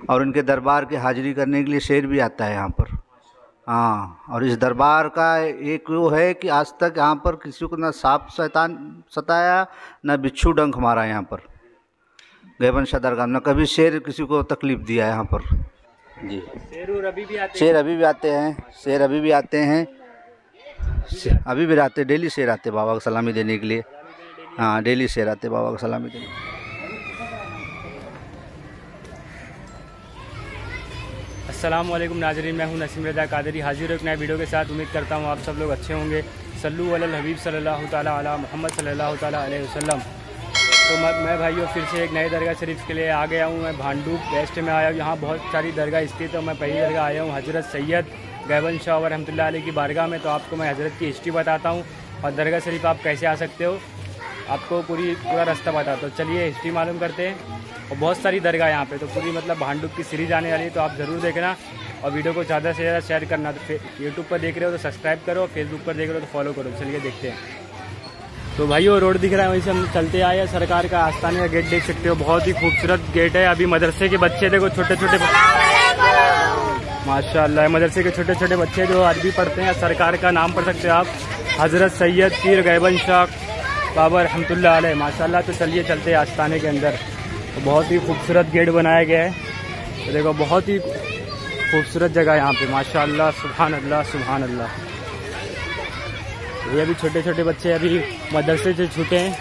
और इनके दरबार की हाजिरी करने के लिए शेर भी आता है यहाँ पर। हाँ, और इस दरबार का एक वो है कि आज तक यहाँ पर किसी को ना सांप शैतान सताया, ना बिच्छू डंक मारा यहाँ पर गैबन शाह दरगाह, ना कभी शेर किसी को तकलीफ दिया है यहाँ पर जी। शेर अभी भी आते हैं? शेर अभी भी आते हैं, शेर अभी भी आते हैं, अभी भी आते, डेली शेर आते बाबा को सलामी देने के लिए। हाँ, डेली शेर आते बाबा को सलामी देने। अस्सलाम वालेकुम नाज़रीन, मैं हूं नसीम रज़ा कादरी, हाजिर एक नए वीडियो के साथ। उम्मीद करता हूं आप सब लोग अच्छे होंगे। सल्लु अलल हबीब सल्लल्लाहु ताला अला मोहम्मद सल्लल्लाहु ताला अलैहि वसल्लम। तो मैं भाइयों फिर से एक नए दरगाह शरीफ के लिए आ गया हूं। मैं भांडूप वेस्ट में आया हूं। यहाँ बहुत सारी दरगाह स्थित है। मैं पहली दरगाह आया हूँ हज़रत सैयद गैबन शाह रहमतुल्लाह अलैह की बारगाह में। तो आपको मैं हज़रत की हिस्ट्री बताता हूँ और दरगाह शरीफ आप कैसे आ सकते हो, आपको पूरा रास्ता बताता हूँ। चलिए हिस्ट्री मालूम करते हैं। और बहुत सारी दरगाह यहाँ पे, तो पूरी मतलब भांडुप की सीरीज आने वाली है, तो आप ज़रूर देखना और वीडियो को ज़्यादा से ज़्यादा शेयर करना। तो यूट्यूब पर देख रहे हो तो सब्सक्राइब करो, फेसबुक पर देख रहे हो तो फॉलो करो। चलिए देखते हैं। तो भाइयों रोड दिख रहा है, वहीं से हम चलते आए हैं। सरकार का आस्थाने का गेट देख सकते हो, बहुत ही खूबसूरत गेट है। अभी मदरसे के बच्चे देखो, छोटे छोटे माशाल्लाह, मदरसे के छोटे छोटे बच्चे जो अरबी पढ़ते हैं। सरकार का नाम पढ़ सकते हो आप, हज़रत सैयद पीर गैबन शाह बाबा रहमतुल्लाह अलैह माशाल्लाह। तो चलिए चलते हैं आस्थाने के अंदर। तो बहुत ही खूबसूरत गेट बनाया गया है। तो देखो बहुत ही खूबसूरत जगह यहाँ पे माशाल्लाह, सुभान अल्लाह सुभान अल्लाह। ये अभी छोटे छोटे बच्चे अभी मदरसे से छूटे हैं,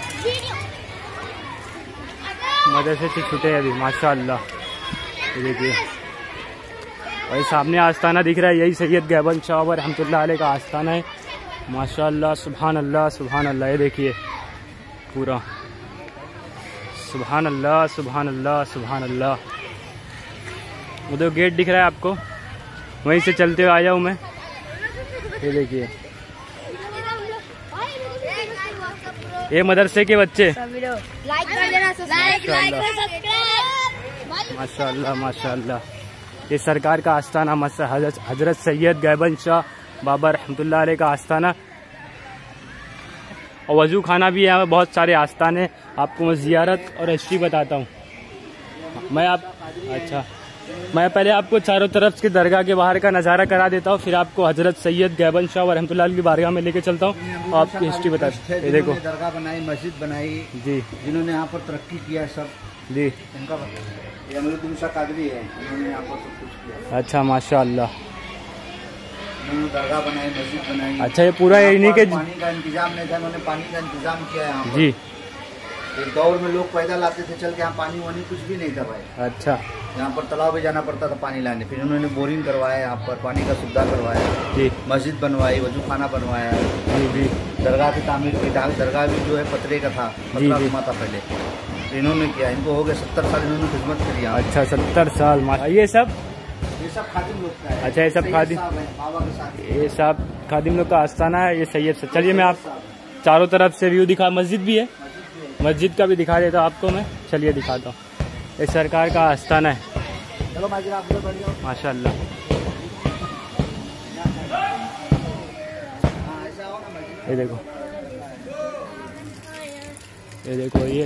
मदरसे से छूटे हैं अभी माशाल्लाह। ये देखिए, और ये सामने आस्थाना दिख रहा है, यही सैयद गैबन शाह रहमतुल्लाह अलैह का आस्थाना है माशाल्लाह, सुभान अल्लाह सुभान अल्लाह। ये देखिए पूरा सुभान अल्लाह सुभान अल्लाह सुभान अल्लाह। उधर गेट दिख रहा है आपको, वहीं से चलते हुए आया हूँ मैं। ये देखिए, ये मदरसे के बच्चे माशाल्लाह माशाल्लाह। ये सरकार का आस्थाना हजरत सैयद गैबन शाह बाबा रहमतुल्लाह अलैह का आस्थाना। और वजू खाना भी है, बहुत सारे आस्थाने। आपको मैं ज़ियारत और हिस्ट्री बताता हूँ। मैं पहले आपको चारों तरफ की दरगाह के बाहर का नज़ारा करा देता हूँ, फिर आपको हज़रत सैयद गैबन शाह रहमतुल्लाह अलैह की बारगाह में लेके चलता हूँ और आपकी हिस्ट्री बताता हूँ। ये देखो दरगाह बनाई, मस्जिद बनाई जी, जिन्होंने यहाँ पर तरक्की किया सब जी, उनका ये अमीरुद्दीन शाह कादरी है, उन्होंने यहाँ पर सब कुछ किया। अच्छा माशाल्लाह, उन्होंने दरगाह बनाई, मस्जिद बनाई। अच्छा, ये पूरा इन्हीं के पानी का इंतजाम नहीं था, उन्होंने पानी का इंतजाम किया यहाँ पर। जी। एक दौर में लोग पैदल आते थे चल के, यहाँ पानी वानी कुछ भी नहीं था भाई। अच्छा, यहाँ पर तालाब में जाना पड़ता था पानी लाने। फिर उन्होंने बोरिंग करवाया, यहाँ पर पानी का सुविधा करवाया जी, मस्जिद बनवाई, वजू खाना बनवाया जी जी। दरगाह की तामीर की। दरगाह भी जो है पतरे का था, पतरा घुमा था पहले, तो इन्होंने किया। इनको हो गए 70 साल इन्होंने खिदमत करी। अच्छा 70 साल ये सब खादिम लोग का है। अच्छा, ये सब खादिम, बाबा के साथ ये सब खादिम लोग का आस्थाना है। ये सैयद से चलिए मैं आप चारों तरफ से व्यू दिखा, मस्जिद भी है, मस्जिद का भी दिखा देता हूँ आपको मैं। चलिए दिखाता हूँ, ये सरकार का आस्थाना है। चलो माशाल्लाह। ये देखो, ये देखो, ये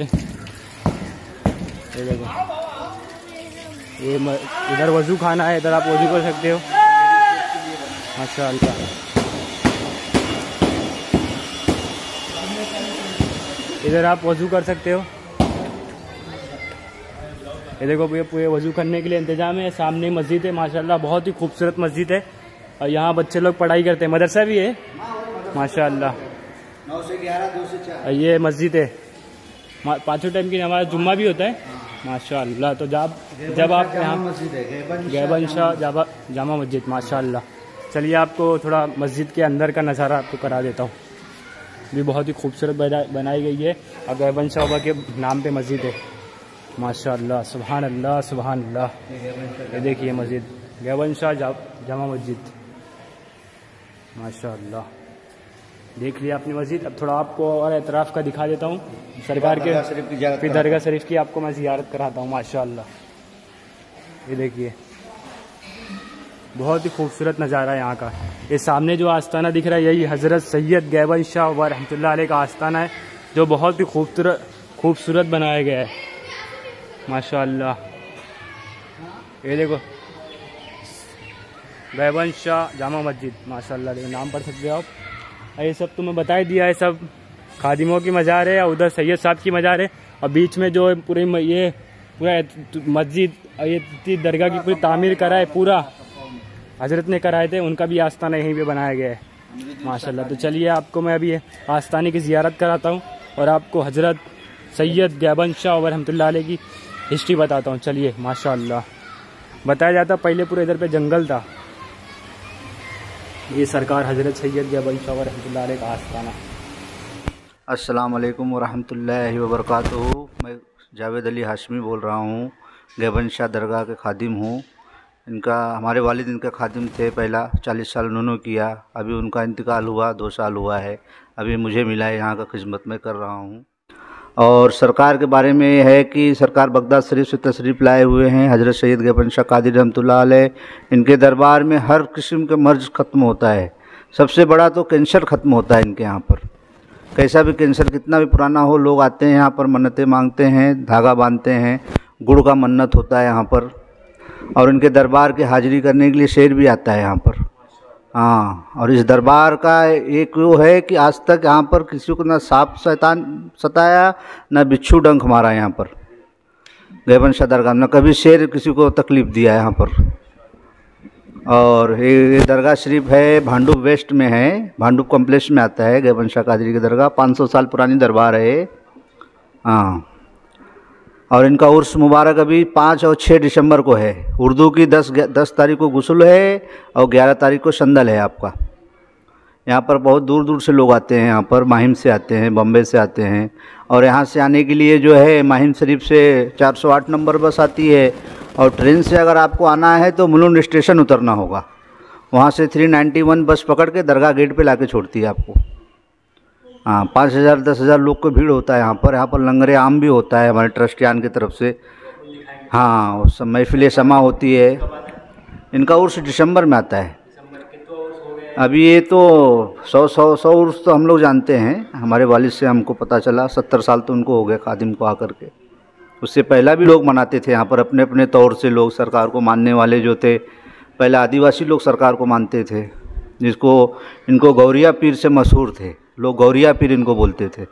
देखो, ये इधर वजू खाना है, इधर आप वजू कर सकते हो माशाल्लाह। इधर आप वजू कर सकते हो। ये देखो ये पूरे वजू करने के लिए इंतजाम है। सामने मस्जिद है माशाल्लाह, बहुत ही खूबसूरत मस्जिद है। और यहाँ बच्चे लोग पढ़ाई करते हैं, मदरसा भी है माशाल्लाह। 9 से 11, 2 से 4 ये मस्जिद है, 5 टाइम की नमाज, जुम्मा भी होता है माशाल्लाह। तो जब आप यहाँ मस्जिद है गैबन शाह जामा मस्जिद माशाल्लाह। चलिए आपको थोड़ा मस्जिद के अंदर का नज़ारा आपको करा देता हूँ। भी बहुत ही खूबसूरत बनाई गई है और गैबन शाह के नाम पे मस्जिद है माशाल्लाह, सुभान अल्लाह सुभान अल्लाह। ये देखिए मस्जिद गैबन शाह जामा मस्जिद माशाल्लाह। देख लिया अपनी मस्जिद। अब थोड़ा आपको और एतराफ़ का दिखा देता हूँ सरकार के, फिर दरगाह शरीफ की आपको मैं ज़ियारत कराता हूँ माशाल्लाह। ये देखिए बहुत ही खूबसूरत नज़ारा है यहाँ का। ये सामने जो आस्थाना दिख रहा है, यही हज़रत सैयद गैबन शाह रहमतुल्लाह अलैह का आस्थाना है, जो बहुत ही खूबसूरत बनाया गया है माशाल्लाह। ये देखो गैबन शाह जामा मस्जिद, माशाल्लाह देखो नाम पढ़ सकते हो आप। ये सब तुम्हें बता ही दिया है, सब खादिमों की मज़ार है। उधर सैयद साहब की मज़ार है और बीच में जो पूरी ये पूरा मस्जिद, ये दरगाह की पूरी तामीर करा है, पूरा हजरत ने कराए थे, उनका भी आस्थाना यहीं पे बनाया गया है माशाल्लाह। तो चलिए आपको मैं अभी आस्थाने की ज़ियारत कराता हूँ और आपको हजरत सैयद गैबन शाह रहमतुल्लाह अलैह की हिस्ट्री बताता हूँ। चलिए माशाल्लाह। बताया जाता पहले पूरे इधर पे जंगल था। ये सरकार हजरत सैयद गैबन शाह रहमतुल्लाह अलैह का आस्थाना। अस्सलाम वालेकुम वरहमतुल्लाहि वबरकातुहू। मैं जावेद अली हाशमी बोल रहा हूँ, गैबन शाह दरगाह के खादिम हूँ। इनका हमारे वालिद इनका खादिम थे, पहला 40 साल उन्होंने किया, अभी उनका इंतकाल हुआ 2 साल हुआ है, अभी मुझे मिला है, यहाँ का खिदमत में कर रहा हूँ। और सरकार के बारे में ये है कि सरकार बगदाद शरीफ से तशरीफ़ लाए हुए हैं हजरत सैयद गैबन शाह कादरी रहमतुल्लाह अलैह। इनके दरबार में हर किस्म का मर्ज ख़त्म होता है, सबसे बड़ा तो कैंसर ख़त्म होता है इनके यहाँ पर। कैसा भी कैंसर कितना भी पुराना हो, लोग आते हैं यहाँ पर, मन्नतें मांगते हैं, धागा बांधते हैं, गुड़ का मन्नत होता है यहाँ पर। और इनके दरबार की हाजिरी करने के लिए शेर भी आता है यहाँ पर। हाँ, और इस दरबार का एक वो है कि आज तक यहाँ पर किसी को ना सांप शैतान सताया, ना बिच्छू डंक मारा यहाँ पर गैबन शाह दरगाह, न कभी शेर किसी को तकलीफ़ दिया है यहाँ पर। और ये दरगाह शरीफ है भांडुप वेस्ट में है, भांडुप कॉम्प्लेक्स में आता है गैबन शाह कादरी की दरगाह। 500 साल पुरानी दरबार है। हाँ, और इनका उर्स मुबारक अभी 5 और 6 दिसंबर को है। उर्दू की 10 तारीख को गुस्ल है और 11 तारीख को संदल है आपका। यहाँ पर बहुत दूर दूर से लोग आते हैं, यहाँ पर माहिम से आते हैं, बम्बे से आते हैं। और यहाँ से आने के लिए जो है माहिम शरीफ से 408 नंबर बस आती है, और ट्रेन से अगर आपको आना है तो मुलुंड स्टेशन उतरना होगा, वहाँ से 391 बस पकड़ के दरगाह गेट पे लाके छोड़ती है आपको। हाँ, 5000-10,000 लोग को भीड़ होता है यहाँ पर। यहाँ पर लंगरे आम भी होता है हमारे ट्रस्टियान की तरफ से। हाँ, उस महफिल समा होती है। इनका उर्स दिसंबर में आता है। अभी ये तो 100 उर्स तो हम लोग जानते हैं, हमारे वालिद से हमको पता चला। 70 साल तो उनको हो गए खादिम को आकर के। उससे पहला भी लोग मनाते थे यहाँ पर अपने अपने तौर से। लोग सरकार को मानने वाले जो थे, पहले आदिवासी लोग सरकार को मानते थे, जिसको इनको गौरिया पीर से मशहूर थे लोग, गौरिया पीर इनको बोलते थे।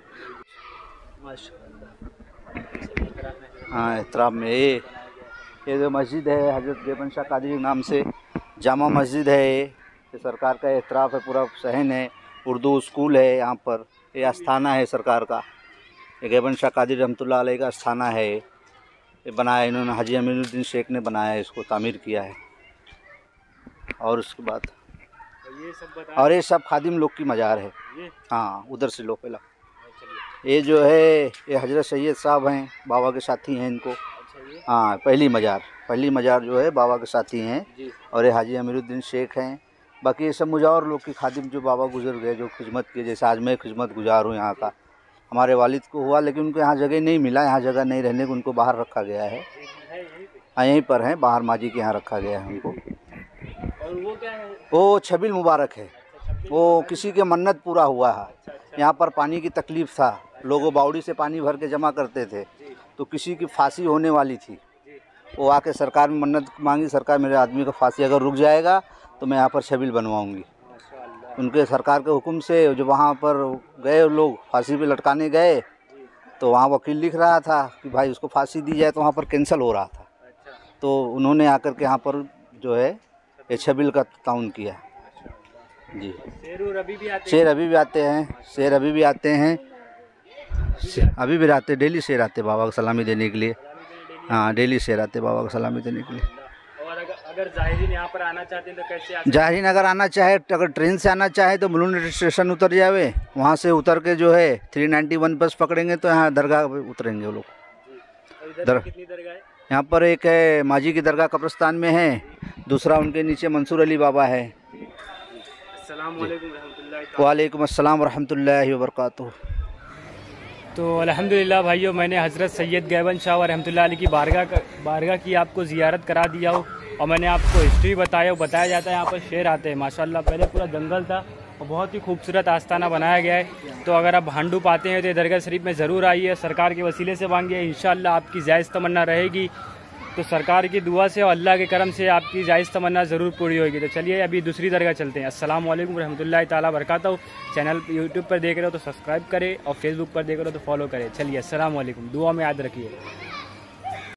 हाँ, एहतराम में ये जो मस्जिद है हजरत गैबन शाह कादरी के नाम से जामा मस्जिद है, ये सरकार का एहतराफ़ है, पूरा सहन है, उर्दू स्कूल है यहाँ पर। ये आस्थाना है सरकार का, ये गैबन शाह कादरी रहमतुल्लाह अलैह का आस्थाना है। ये बनाया इन्होंने, हाजी अमीरुद्दीन शेख ने बनाया है, इसको तामीर किया है। और उसके बाद और ये सब खादिम लोग की मज़ार है। हाँ, उधर से लो पहला। ये जो है ये हजरत सैयद साहब हैं, बाबा के साथी हैं इनको। हाँ, पहली मज़ार जो है बाबा के साथी हैं। और ये हाजी अमीरुद्दीन शेख हैं। बाकी ये सब मुजावर लोग की खादिम जो बाबा गुजर गए, जो खिदमत किए, जैसे आज मैं खिदमत गुजार हूँ यहाँ का। हमारे वालिद को हुआ, लेकिन उनको यहाँ जगह नहीं मिला, यहाँ जगह नहीं रहने को उनको बाहर रखा गया है। हाँ, यहीं पर हैं, बाहर माजी के यहाँ रखा गया है उनको। और वो क्या है? वो छबिल मुबारक है, वो किसी के मन्नत पूरा हुआ है। यहाँ पर पानी की तकलीफ़ था, लोगों बावड़ी से पानी भर के जमा करते थे, तो किसी की फांसी होने वाली थी। वो आके सरकार में मन्नत मांगी, सरकार मेरे आदमी का फांसी अगर रुक जाएगा तो मैं यहाँ पर छबिल बनवाऊँगी। उनके सरकार के हुक्म से जो वहाँ पर गए लोग फांसी पे लटकाने गए, तो वहाँ वकील लिख रहा था कि भाई उसको फांसी दी जाए, तो वहाँ पर कैंसिल हो रहा था। तो उन्होंने आकर के यहाँ पर जो है ये छबिल का ताउन किया जी। शेर अभी भी आते हैं? शेर अभी भी आते हैं, शेर अभी भी आते हैं, अभी भी आते, डेली शेर आते बाबा को सलामी देने के लिए। हाँ, डेली शेर आते बाबा को सलामी देने के लिए। और अगर जाहिरीन यहाँ पर आना चाहते हैं तो कैसे आ सकते हैं? जाहिरीन अगर आना चाहे, अगर ट्रेन से आना चाहे तो मुलुंड स्टेशन उतर जावे, वहाँ से उतर के जो है 391 बस पकड़ेंगे तो यहाँ दरगाह पे उतरेंगे वो लोग। कितनी दरगाह है? यहाँ पर एक है माजी की दरगाह कब्रिस्तान में है, दूसरा उनके नीचे मंसूर अली बाबा है। वालेकुम अस्सलाम वरहमतुल्लाहि वबरकातुहू। तो अल्हम्दुलिल्लाह भाइयों, मैंने हज़रत सैयद गैबन शाह रहमतुल्लाह अलैह की बारगाह की आपको ज़ियारत करा दिया हो, और मैंने आपको हिस्ट्री बताया जाता है यहाँ पर शेर आते हैं माशाल्लाह। पहले पूरा जंगल था और बहुत ही खूबसूरत आस्थाना बनाया गया है। तो अगर आप भांडुप आते हैं तो दरगाह शरीफ में ज़रूर आइए, सरकार के वसीले से मांगिए, इंशाअल्लाह आपकी जायज़ तमन्ना रहेगी। तो सरकार की दुआ से और अल्लाह के करम से आपकी जायज़ तमन्ना ज़रूर पूरी होगी। तो चलिए अभी दूसरी दरगाह चलते हैं। अस्सलाम वालेकुम रहमतुल्लाहि ताला बरकातहू। चैनल यूट्यूब पर देख रहे हो तो सब्सक्राइब करें और फेसबुक पर देख रहे हो तो फॉलो करें। चलिए अस्सलाम वालेकुम, दुआ में याद रखिए।